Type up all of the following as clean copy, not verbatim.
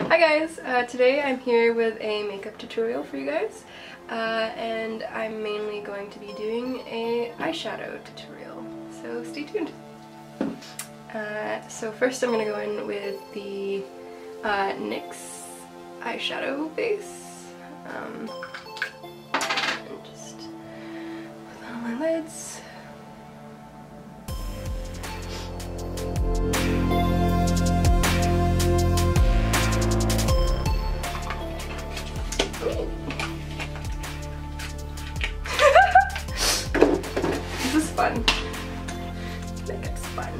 Hi guys, today I'm here with a makeup tutorial for you guys, and I'm mainly going to be doing a eyeshadow tutorial, so stay tuned. So first I'm going to go in with the NYX eyeshadow base, and just put that on my lids. This is fun. Makeup's fun.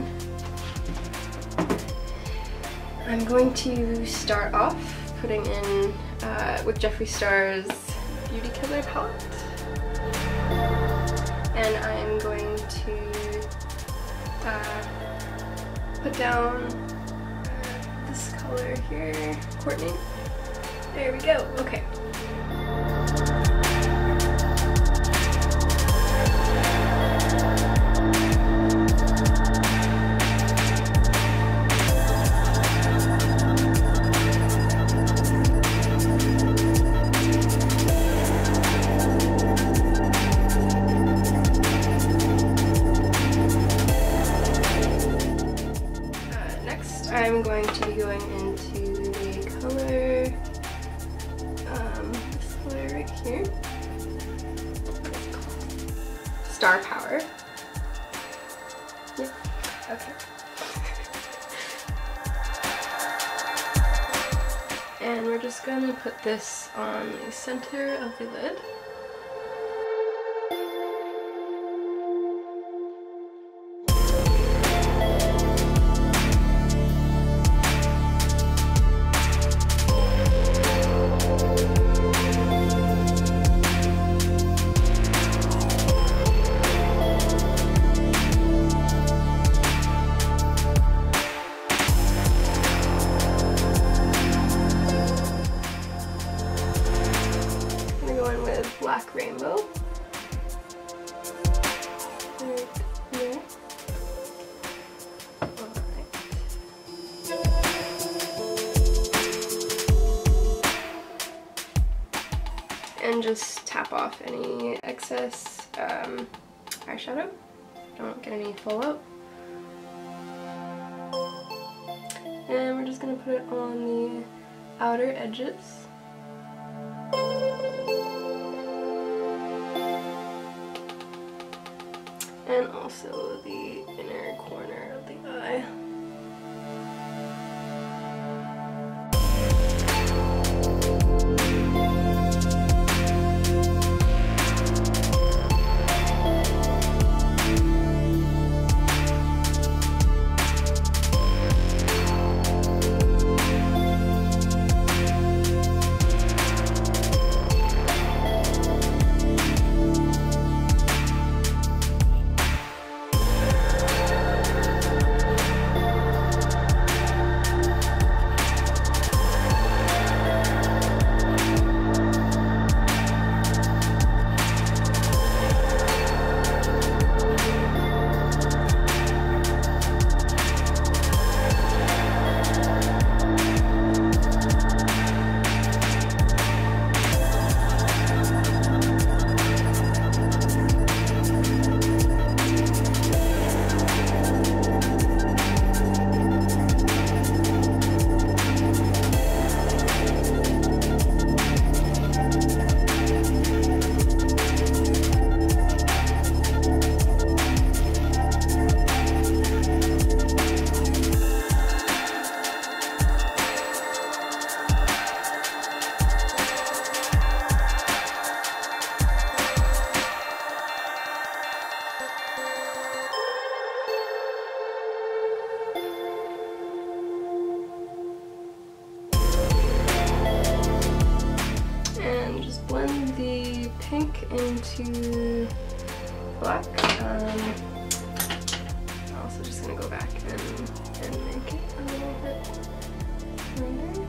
I'm going to start off putting in with Jeffree Star's Beauty Killer palette, and I'm going to put down this color here, Courtney. There we go. Okay. I'm going to be going into the color, this color right here, Star Power. Yeah, okay. And we're just going to put this on the center of the lid. Black Rainbow. Right here. Alright. And just tap off any excess eyeshadow. Don't get any fallout. And we're just going to put it on the outer edges. And also the inner corner of the eye. Blend the pink into black. I'm also just going to go back and make it a little bit lighter.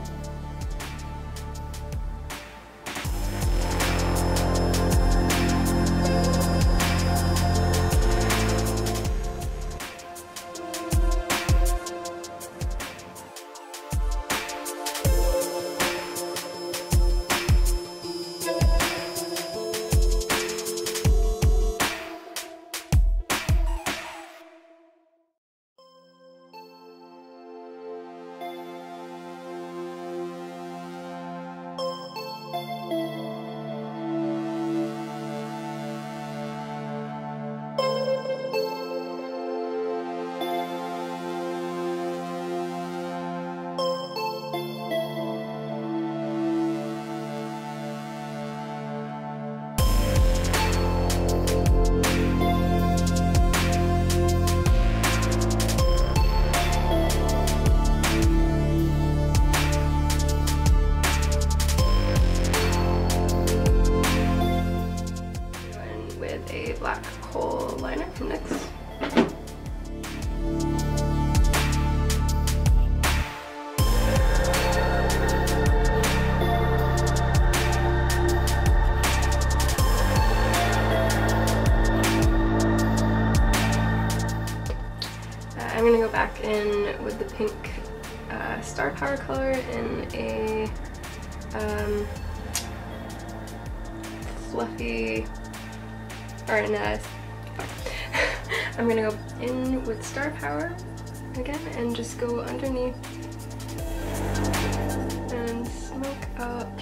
in with the pink Star Power color in a fluffy, or in a, I'm gonna go in with Star Power again and just go underneath and smoke out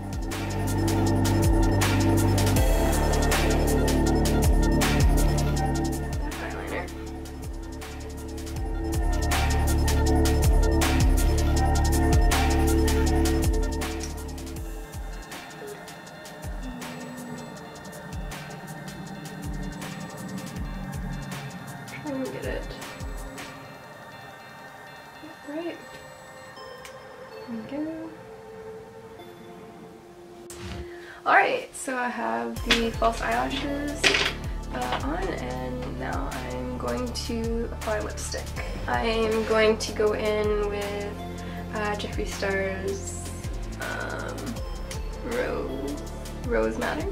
that eyeliner. Try and get it right. There we go. Alright, so I have the false eyelashes on, and now I'm going to apply lipstick. I'm going to go in with Jeffree Star's Rose Madder.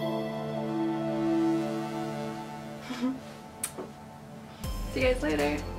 See you guys later.